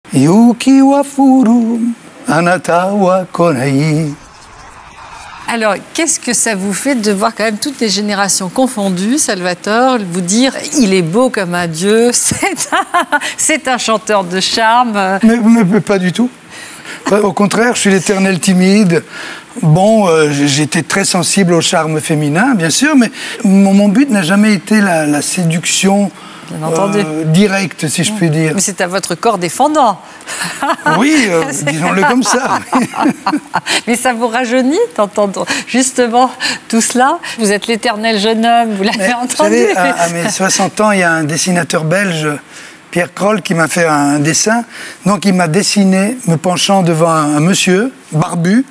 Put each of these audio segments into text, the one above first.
Yuki wa furu, anata wa konai. Alors, qu'est-ce que ça vous fait de voir quand même toutes les générations confondues, Salvatore, vous dire « il est beau comme un dieu, c'est un chanteur de charme ». Mais pas du tout. Au contraire, je suis l'éternel timide. Bon, j'étais très sensible au charme féminin, bien sûr, mais mon but n'a jamais été la séduction directe, si je puis dire. Mais c'est à votre corps défendant. Oui, disons-le comme ça. Mais ça vous rajeunit d'entendre justement tout cela. Vous êtes l'éternel jeune homme, vous l'avez entendu. Vous savez, à mes 60 ans, il y a un dessinateur belge, Pierre Kroll, qui m'a fait un dessin. Donc il m'a dessiné me penchant devant un monsieur barbu,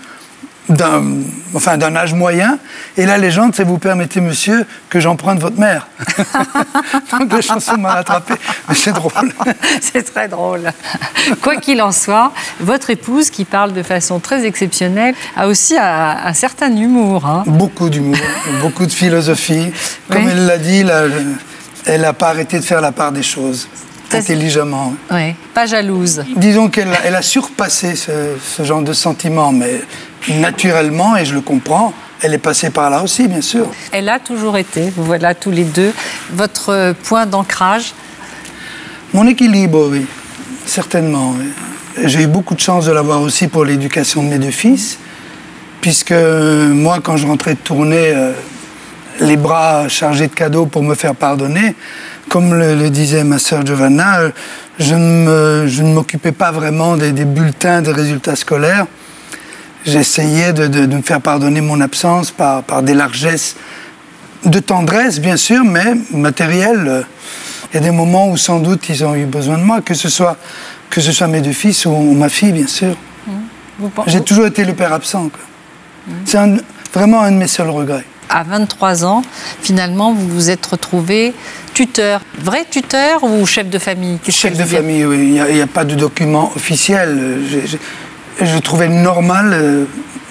d'un âge moyen. Et la légende, c'est « vous permettez, monsieur, que j'emprunte votre mère ». Donc la chanson m'a rattrapé. Mais c'est drôle. C'est très drôle. Quoi qu'il en soit, votre épouse, qui parle de façon très exceptionnelle, a aussi un certain humour. Hein. Beaucoup d'humour, beaucoup de philosophie. Comme elle l'a dit, elle n'a pas arrêté de faire la part des choses. Intelligemment. Oui, pas jalouse. Disons qu'elle a surpassé ce genre de sentiment, mais naturellement, et je le comprends, elle est passée par là aussi, bien sûr. Elle a toujours été, vous voilà tous les deux, votre point d'ancrage. Mon équilibre, oui, certainement. Oui. J'ai eu beaucoup de chance de l'avoir aussi pour l'éducation de mes deux fils, puisque moi, quand je rentrais de tournée, les bras chargés de cadeaux pour me faire pardonner, comme le disait ma sœur Giovanna, je ne m'occupais pas vraiment des bulletins des résultats scolaires. J'essayais de me faire pardonner mon absence par des largesses de tendresse, bien sûr, mais matérielles. Il y a des moments où sans doute ils ont eu besoin de moi, que ce soit mes deux fils ou ma fille, bien sûr. J'ai toujours été le père absent. C'est vraiment un de mes seuls regrets. À 23 ans, finalement, vous vous êtes retrouvé tuteur. Vrai tuteur ou chef de famille? Chef de famille, oui. Il n'y a pas de document officiel. Je trouvais normal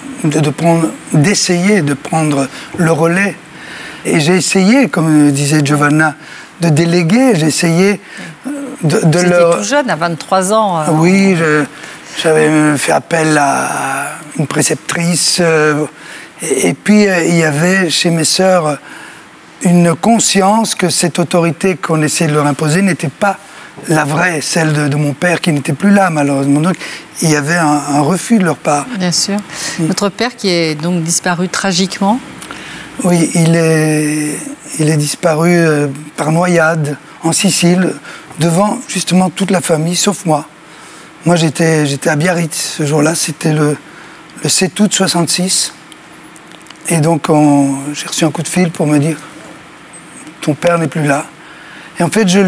d'essayer de prendre le relais. Et j'ai essayé, comme disait Giovanna, de déléguer. J'ai essayé de leur... tout jeune, à 23 ans. Oui, j'avais fait appel à une préceptrice... Et puis, il y avait chez mes sœurs une conscience que cette autorité qu'on essayait de leur imposer n'était pas la vraie, celle de mon père qui n'était plus là, malheureusement. Donc, il y avait un refus de leur part. Bien sûr. Votre père qui est donc disparu tragiquement? Oui, il est disparu par noyade en Sicile, devant justement toute la famille, sauf moi. Moi, j'étais à Biarritz ce jour-là, c'était le 7 août 66. Et donc, j'ai reçu un coup de fil pour me dire « ton père n'est plus là ». Et en fait, je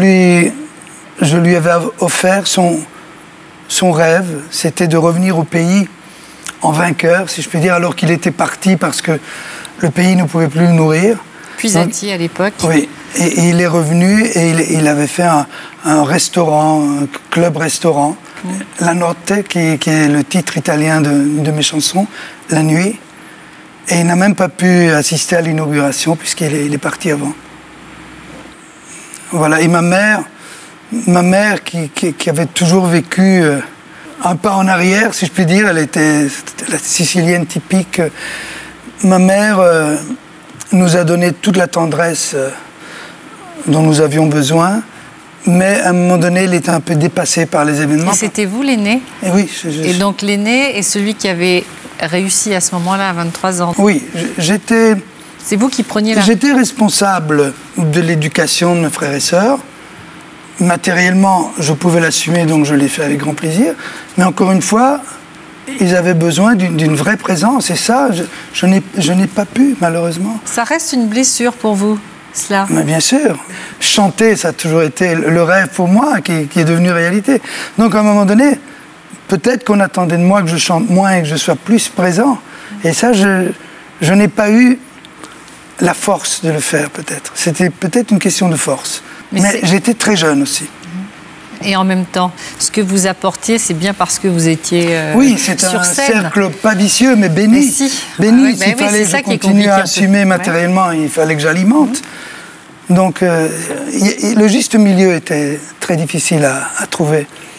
lui avais offert son rêve, c'était de revenir au pays en vainqueur, si je puis dire, alors qu'il était parti parce que le pays ne pouvait plus le nourrir. Puisatier à l'époque. Oui, et il est revenu et il avait fait un restaurant, un club-restaurant, La Notte, qui est le titre italien de mes chansons, La Nuit. Et il n'a même pas pu assister à l'inauguration puisqu'il est parti avant. Voilà, et ma mère qui avait toujours vécu un pas en arrière, si je puis dire, elle était la sicilienne typique. Ma mère nous a donné toute la tendresse dont nous avions besoin, mais à un moment donné, elle était un peu dépassée par les événements. Et c'était vous l'aîné? Et oui. Et donc l'aîné est celui qui avait réussi à ce moment-là, à 23 ans? Oui, j'étais... C'est vous qui preniez la... J'étais responsable de l'éducation de mes frères et sœurs. Matériellement, je pouvais l'assumer, donc je l'ai fait avec grand plaisir. Mais encore une fois, ils avaient besoin d'une vraie présence. Et ça, je n'ai pas pu, malheureusement. Ça reste une blessure pour vous, cela? Mais bien sûr. Chanter, ça a toujours été le rêve pour moi, qui est devenu réalité. Donc, à un moment donné, peut-être qu'on attendait de moi que je chante moins et que je sois plus présent. Et ça, je n'ai pas eu la force de le faire, peut-être. C'était peut-être une question de force. Mais j'étais très jeune aussi. Et en même temps, ce que vous apportiez, c'est bien parce que vous étiez sur scène. Oui, c'est un cercle pas vicieux, mais béni. Mais si. Béni, s'il fallait que je continue à assumer matériellement, il fallait que j'alimente. Donc, le juste milieu était très difficile à trouver.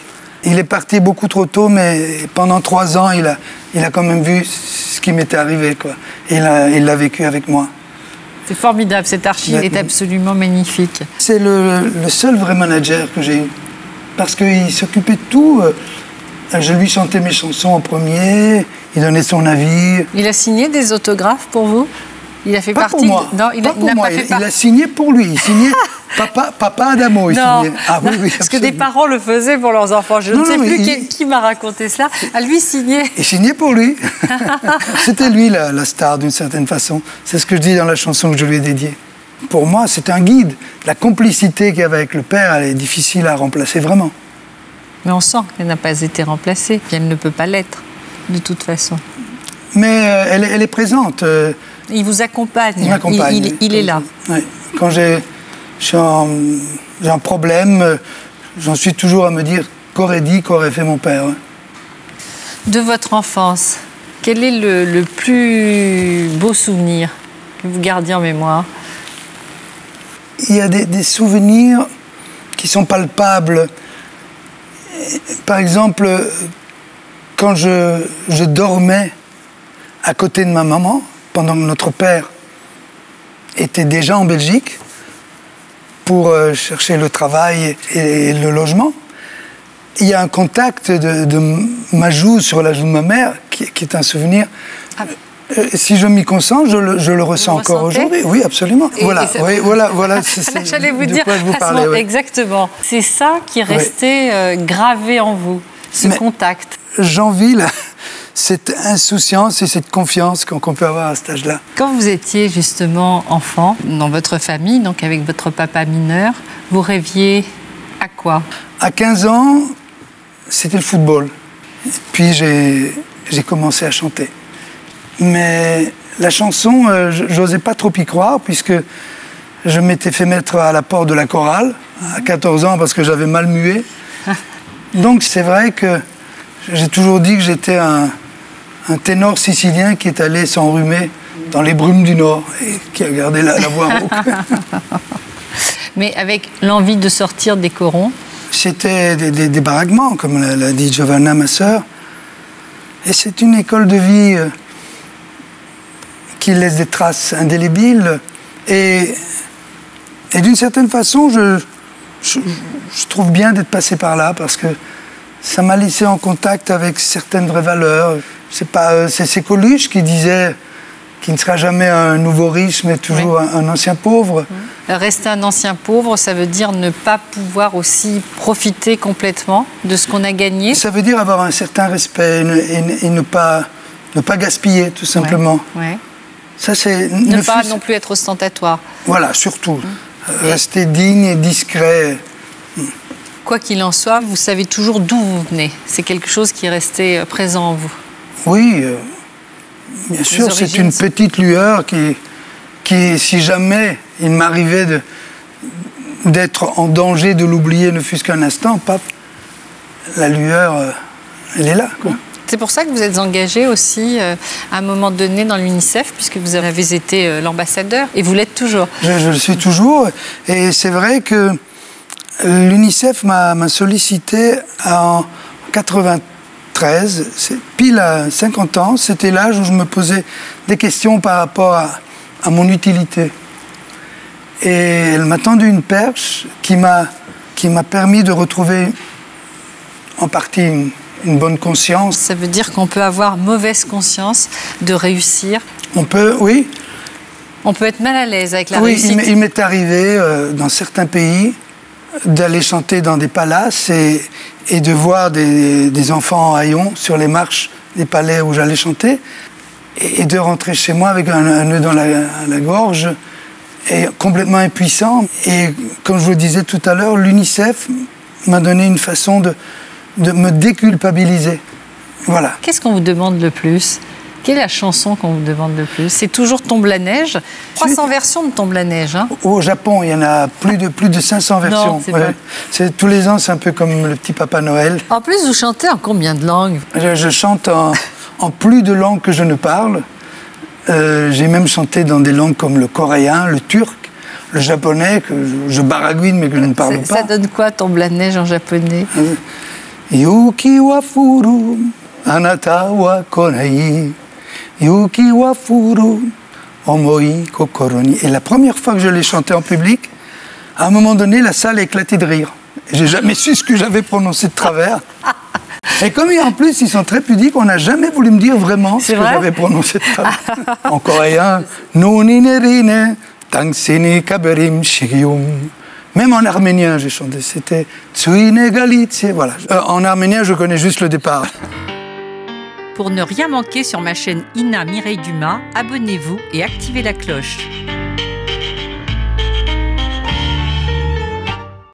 Il est parti beaucoup trop tôt, mais pendant 3 ans, il a quand même vu ce qui m'était arrivé, quoi. Et il l'a vécu avec moi. C'est formidable, cette archive est absolument magnifique. C'est le seul vrai manager que j'ai eu. Parce qu'il s'occupait de tout. Je lui chantais mes chansons en premier, il donnait son avis. Il a signé des autographes pour vous? Il a fait pas partie... Pour moi. Non, il pas pour moi. Il a signé pour lui. Il signait Papa Adamo. Il non, signait. Ah, oui, parce que des parents le faisaient pour leurs enfants. Je ne sais plus qui m'a raconté cela. À lui signer. Il signait pour lui. C'était lui la star d'une certaine façon. C'est ce que je dis dans la chanson que je lui ai dédiée. Pour moi, c'est un guide. La complicité qu'il y avait avec le père, elle est difficile à remplacer vraiment. Mais on sent qu'elle n'a pas été remplacée, qu'elle ne peut pas l'être, de toute façon. Mais elle est présente. Il vous accompagne. Il m'accompagne. Il est là. Oui. Quand j'ai un problème, j'en suis toujours à me dire qu'aurait dit, qu'aurait fait mon père. Ouais. De votre enfance, quel est le plus beau souvenir que vous gardiez en mémoire? Il y a des souvenirs qui sont palpables. Par exemple, quand je dormais à côté de ma maman, pendant que notre père était déjà en Belgique pour chercher le travail et le logement, il y a un contact de ma joue sur la joue de ma mère qui est un souvenir. Ah. Si je m'y concentre, je le ressens encore aujourd'hui. Oui, absolument. Voilà. J'allais vous dire, vous parlez, oui. Exactement. C'est ça qui est resté gravé en vous, ce contact. J'envie cette insouciance et cette confiance qu'on peut avoir à cet âge-là. Quand vous étiez justement enfant, dans votre famille, donc avec votre papa mineur, vous rêviez à quoi? À 15 ans, c'était le football. Puis j'ai commencé à chanter. Mais la chanson, j'osais pas trop y croire, puisque je m'étais fait mettre à la porte de la chorale à 14 ans parce que j'avais mal mué. Donc c'est vrai que j'ai toujours dit que j'étais un ténor sicilien qui est allé s'enrhumer dans les brumes du Nord et qui a gardé la voix rauque. Mais avec l'envie de sortir des corons? C'était des baraquements, comme l'a dit Giovanna, ma sœur. Et c'est une école de vie qui laisse des traces indélébiles. Et d'une certaine façon, je trouve bien d'être passé par là, parce que ça m'a laissé en contact avec certaines vraies valeurs. C'est Coluche qui disait qu'il ne sera jamais un nouveau riche, mais toujours un ancien pauvre. Rester un ancien pauvre, ça veut dire ne pas pouvoir aussi profiter complètement de ce qu'on a gagné. Ça veut dire avoir un certain respect et ne pas gaspiller, tout simplement. Ouais. Ça, c'est ne pas non plus être ostentatoire. Voilà, surtout. Rester digne et discret. Quoi qu'il en soit, vous savez toujours d'où vous venez. C'est quelque chose qui est resté présent en vous. Oui, bien sûr, c'est une petite lueur qui, si jamais il m'arrivait d'être en danger de l'oublier ne fût-ce qu'un instant, paf, la lueur, elle est là, quoi. C'est pour ça que vous êtes engagé aussi à un moment donné dans l'UNICEF, puisque vous avez été l'ambassadeur, et vous l'êtes toujours. Je le suis toujours, et c'est vrai que l'UNICEF m'a sollicité en 93, c'est pile à 50 ans, c'était l'âge où je me posais des questions par rapport à mon utilité. Et elle m'a tendu une perche qui m'a permis de retrouver en partie une bonne conscience. Ça veut dire qu'on peut avoir mauvaise conscience de réussir? On peut, oui. On peut être mal à l'aise avec la réussite? Oui, il m'est arrivé dans certains pays d'aller chanter dans des palaces et de voir des enfants en haillons sur les marches des palais où j'allais chanter et de rentrer chez moi avec un nœud dans la gorge et complètement impuissant. Et comme je vous le disais tout à l'heure, l'UNICEF m'a donné une façon de me déculpabiliser. Voilà. Qu'est-ce qu'on vous demande le plus? Quelle est la chanson qu'on vous demande le plus? C'est toujours Tombe la neige. 300 versions de Tombe la neige. Hein. Au Japon, il y en a plus de 500 versions. Non, tous les ans, c'est un peu comme le petit Papa Noël. En plus, vous chantez en combien de langues? Je chante en plus de langues que je ne parle. J'ai même chanté dans des langues comme le coréen, le turc, le japonais, que je baragouine mais que je ne parle pas. Ça donne quoi, Tombe la neige en japonais? Yuki wa furu, anata wa konai. Yuki wa furu, omoi kokoroni. Et la première fois que je l'ai chanté en public, à un moment donné, la salle a éclaté de rire. J'ai jamais su ce que j'avais prononcé de travers. Et comme en plus, ils sont très pudiques, on n'a jamais voulu me dire vraiment ce que j'avais prononcé de travers. En coréen, Nuninerine, Tangsini Kaberim Shigyum. Même en arménien, j'ai chanté. C'était Tsuine Galitse. Voilà. En arménien, je connais juste le départ. Pour ne rien manquer sur ma chaîne Ina Mireille Dumas, abonnez-vous et activez la cloche.